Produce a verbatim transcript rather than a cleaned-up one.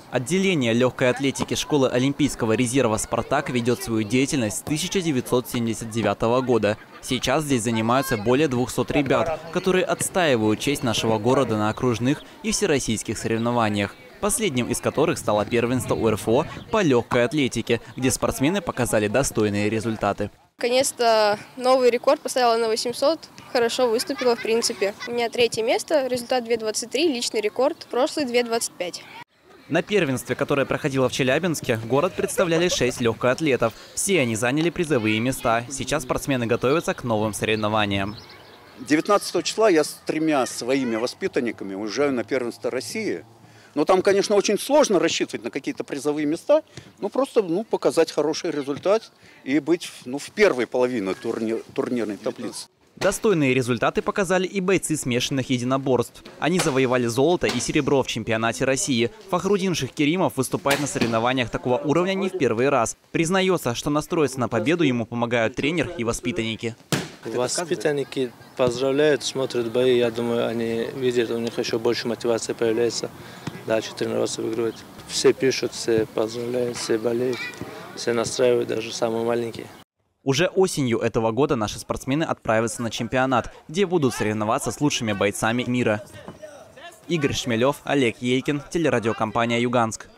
Отделение легкой атлетики школы Олимпийского резерва «Спартак» ведет свою деятельность с тысяча девятьсот семьдесят девятого года. Сейчас здесь занимаются более двухсот ребят, которые отстаивают честь нашего города на окружных и всероссийских соревнованиях. Последним из которых стало первенство УРФО по легкой атлетике, где спортсмены показали достойные результаты. Наконец-то новый рекорд поставила на восемьсот. Хорошо выступила, в принципе. У меня третье место, результат две двадцать три, личный рекорд, прошлый две двадцать пять. На первенстве, которое проходило в Челябинске, город представляли шесть легкоатлетов. Все они заняли призовые места. Сейчас спортсмены готовятся к новым соревнованиям. девятнадцатого числа я с тремя своими воспитанниками уезжаю на первенство России. Но там, конечно, очень сложно рассчитывать на какие-то призовые места. Ну, просто ну, показать хороший результат и быть ну, в первой половине турнир, турнирной таблицы. Достойные результаты показали и бойцы смешанных единоборств. Они завоевали золото и серебро в чемпионате России. Фахрудин Шахкеримов выступает на соревнованиях такого уровня не в первый раз. Признается, что настроиться на победу ему помогают тренер и воспитанники. Воспитанники поздравляют, смотрят бои. Я думаю, они видят, у них еще больше мотивации появляется. Дальше тренироваться, выигрывать. Все пишут, все поздравляют, все болеют, все настраивают, даже самые маленькие. Уже осенью этого года наши спортсмены отправятся на чемпионат, где будут соревноваться с лучшими бойцами мира. Игорь Шмелев, Олег Ейкин, телерадиокомпания «Юганск».